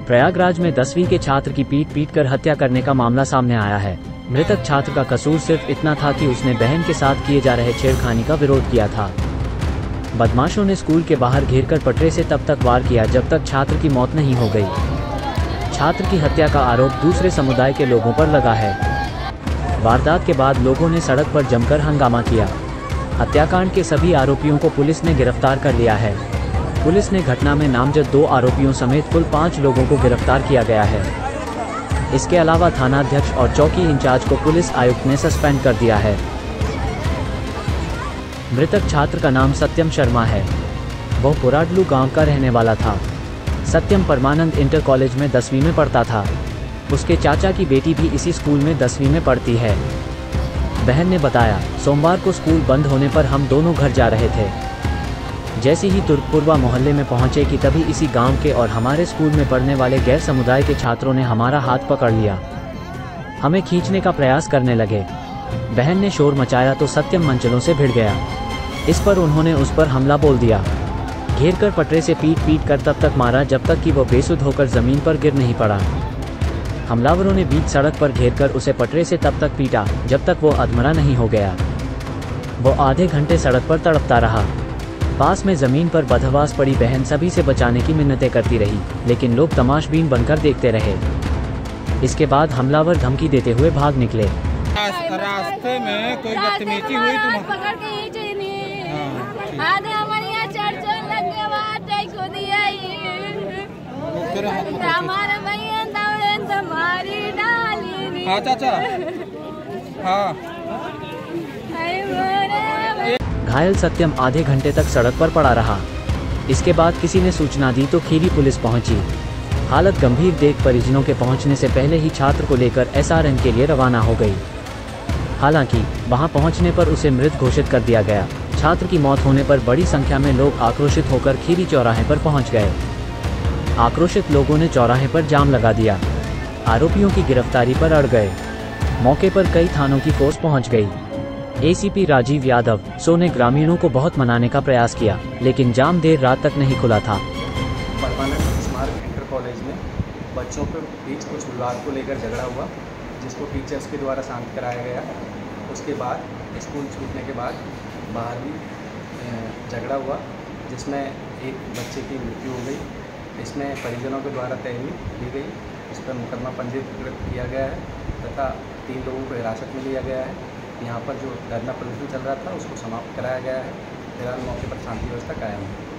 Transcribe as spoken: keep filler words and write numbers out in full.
प्रयागराज में दसवीं के छात्र की पीट पीट कर हत्या करने का मामला सामने आया है। मृतक छात्र का कसूर सिर्फ इतना था कि उसने बहन के साथ किए जा रहे छेड़खानी का विरोध किया था। बदमाशों ने स्कूल के बाहर घेरकर पटरे से तब तक वार किया जब तक छात्र की मौत नहीं हो गई। छात्र की हत्या का आरोप दूसरे समुदाय के लोगों पर लगा है। वारदात के बाद लोगों ने सड़क पर जमकर हंगामा किया। हत्याकांड के सभी आरोपियों को पुलिस ने गिरफ्तार कर लिया है। पुलिस ने घटना में नामजद दो आरोपियों समेत कुल पाँच लोगों को गिरफ्तार किया गया है। इसके अलावा थानाध्यक्ष और चौकी इंचार्ज को पुलिस आयुक्त ने सस्पेंड कर दिया है। मृतक छात्र का नाम सत्यम शर्मा है। वह पुराडलू गांव का रहने वाला था। सत्यम परमानंद इंटर कॉलेज में दसवीं में पढ़ता था। उसके चाचा की बेटी भी इसी स्कूल में दसवीं में पढ़ती है। बहन ने बताया, सोमवार को स्कूल बंद होने पर हम दोनों घर जा रहे थे। जैसे ही तुर्कपुरवा मोहल्ले में पहुंचे कि तभी इसी गांव के और हमारे स्कूल में पढ़ने वाले गैर समुदाय के छात्रों ने हमारा हाथ पकड़ लिया। हमें खींचने का प्रयास करने लगे। बहन ने शोर मचाया तो सत्यम मंचलों से भिड़ गया। इस पर उन्होंने उस पर हमला बोल दिया। घेरकर पटरे से पीट पीट कर तब तक मारा जब तक कि वह बेसुध होकर जमीन पर गिर नहीं पड़ा। हमलावरों ने बीच सड़क पर घेरकर उसे पटरे से तब तक पीटा जब तक वो अधमरा नहीं हो गया। वो आधे घंटे सड़क पर तड़पता रहा। पास में जमीन पर बदहवास पड़ी बहन सभी से बचाने की मिन्नतें करती रही, लेकिन लोग तमाशबीन बनकर देखते रहे। इसके बाद हमलावर धमकी देते हुए भाग निकले। रास्ते में कोई बदतमीजी हुई तो पकड़ के ही चाहिए। आधे हमारे यहाँ चढ़ चढ़ लग गया, वहाँ टाइक हो दिया। हमारा भैया दौड़े तुम्हारी डाली। हाँ चाचा, हाँ। घायल सत्यम आधे घंटे तक सड़क पर पड़ा रहा। इसके बाद किसी ने सूचना दी तो खीरी पुलिस पहुंची। हालत गंभीर देख परिजनों के पहुंचने से पहले ही छात्र को लेकर एसआरएन के लिए रवाना हो गई। हालांकि वहां पहुंचने पर उसे मृत घोषित कर दिया गया। छात्र की मौत होने पर बड़ी संख्या में लोग आक्रोशित होकर खीरी चौराहे पर पहुंच गए। आक्रोशित लोगों ने चौराहे पर जाम लगा दिया। आरोपियों की गिरफ्तारी पर अड़ गए। मौके पर कई थानों की फोर्स पहुंच गई। एसीपी राजीव यादव सो ने ग्रामीणों को बहुत मनाने का प्रयास किया, लेकिन जाम देर रात तक नहीं खुला था। परमानंद स्मारक इंटर कॉलेज में बच्चों के बीच कुछ विवाद को लेकर झगड़ा हुआ, जिसको टीचर्स के द्वारा शांत कराया गया। उसके बाद स्कूल छूटने के बाद बाहर भी झगड़ा हुआ, जिसमें एक बच्चे की मृत्यु हो गई। इसमें परिजनों के द्वारा तहरीर दी गई। इस पर मुकदमा पंजीकृत किया गया है तथा तीन लोगों को हिरासत में लिया गया है। यहाँ पर जो धरना प्रदर्शन चल रहा था उसको समाप्त कराया गया है। फिलहाल मौके पर शांति व्यवस्था कायम है।